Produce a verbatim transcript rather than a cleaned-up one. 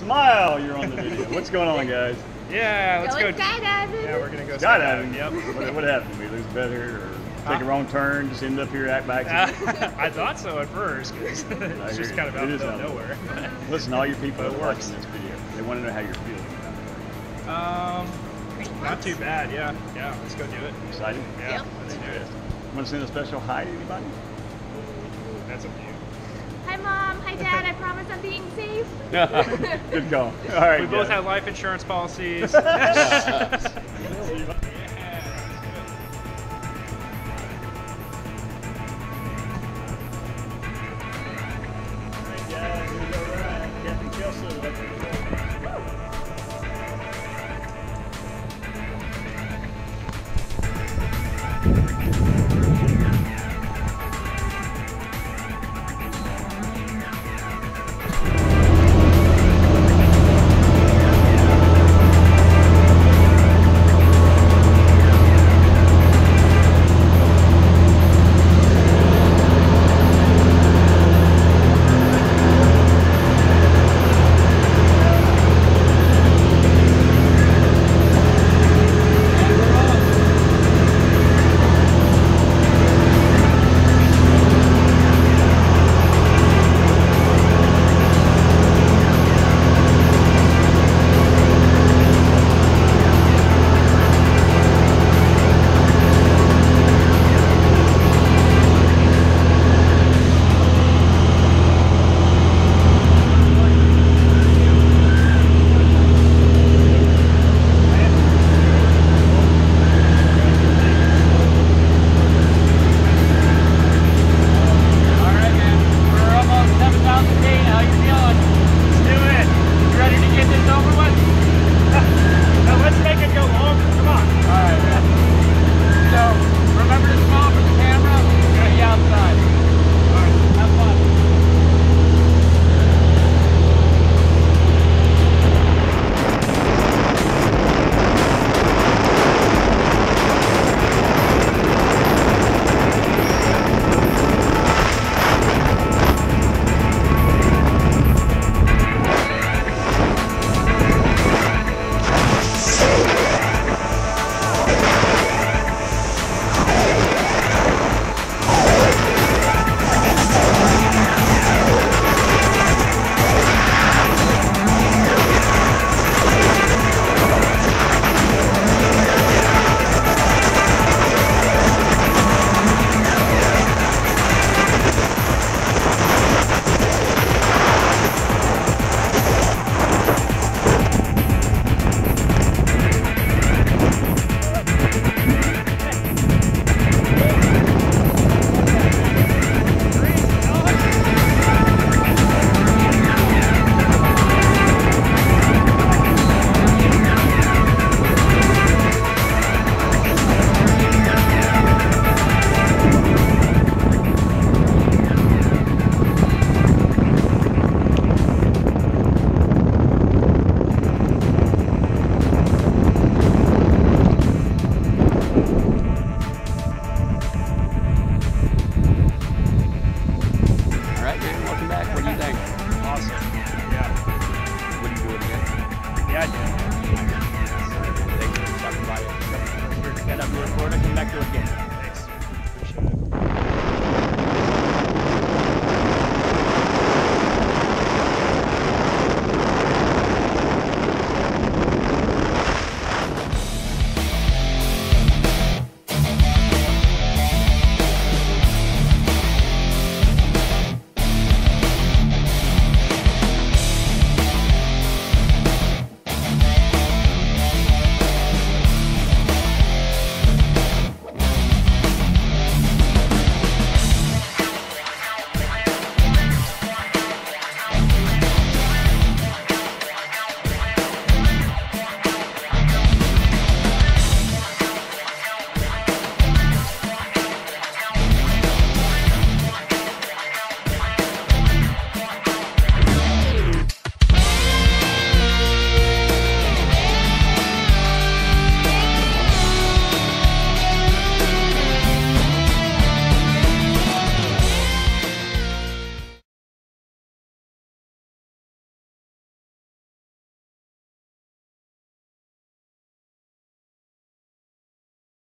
Smile, you're on the video. What's going on, guys? Yeah, let's Going go. skydiving. Yeah, we're gonna go Skydiving. skydiving. Yep. What, what happened? We lose better, or Huh? take a wrong turn, just end up here at back? Uh, I thought so at first, because it's just kind of out It of is nowhere. Listen, all your people But that it are works. watching this video, they want to know how you're feeling about Um, not too bad. Yeah, yeah. Let's go do it. it. Excited? Yeah, Yep. let's do it. Want to send a special hi to anybody? That's up to you. Hi, Mom. Hi, Dad. I promise I'm being safe. Good call. All right, We both guys. have life insurance policies. Yeah, here we go, right. Captain Kelso, that's what Yeah, I did. Thanks for stopping by. Get up, record it, come back to it again.